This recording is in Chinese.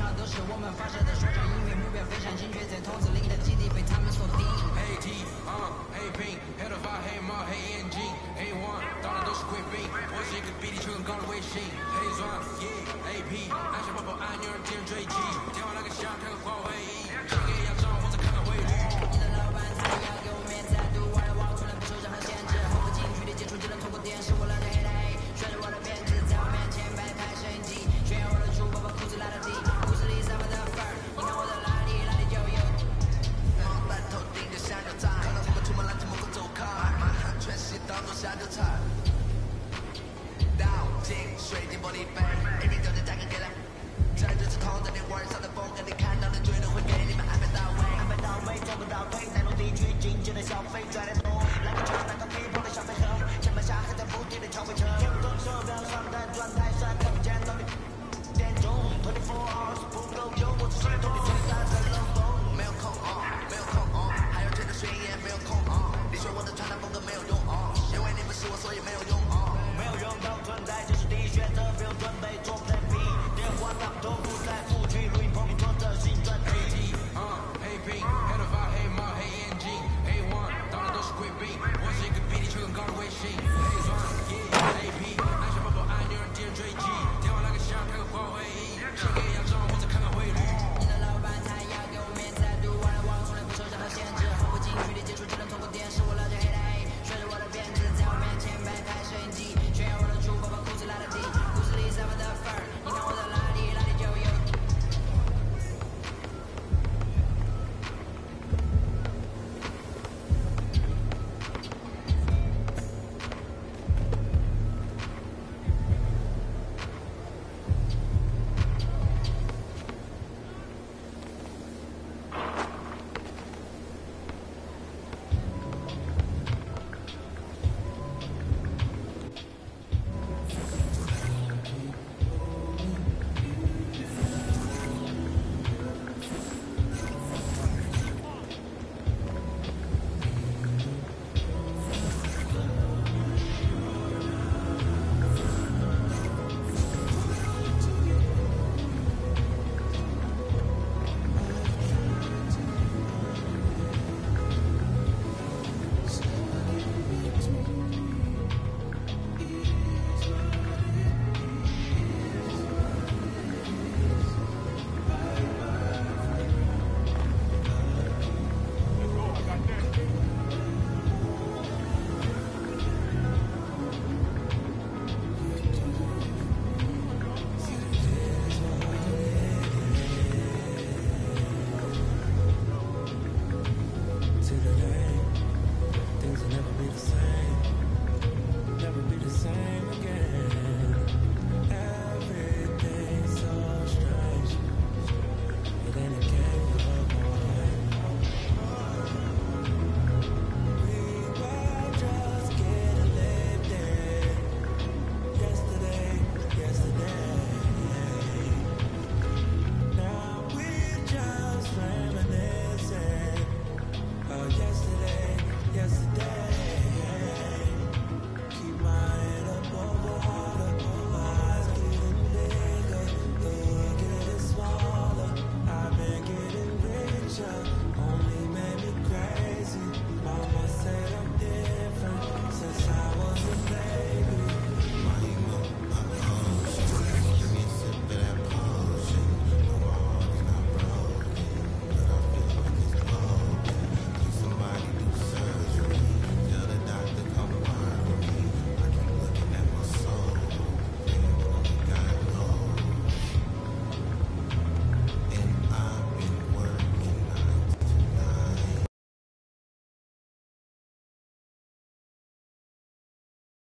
都是我们发射的说唱音乐，目标非常精确，在筒子里的基地被他们锁定。黑 T， 黑 Pink， 黑头发，黑帽，黑眼镜，黑黄，当然都是贵宾。我是一个比你球更高的微信，黑钻，AP， 安全包包按钮让敌人追击，天王那个像开个华为，谁给压账或者看看汇率。你的老板怎么样？给我面子，ID-EDUARDO，从来不受任何限制，毫不近距离接触就能通过电视，我拉着黑的黑，甩着我的辫子，在我面前摆拍摄影机，炫耀我的猪，把裤子拉到底，裤子里散发的范儿，你看我的哪里就有。满头顶着香蕉菜，看到我们出门拦着门口走开，满汉全席当做下酒菜。倒进水晶玻璃杯，A B 酒精价格给了。在这次同在你玩上的风格，你看到的绝对会给你们安排到位，安排到位，找不到退，内陆地区经济的消费，赚点。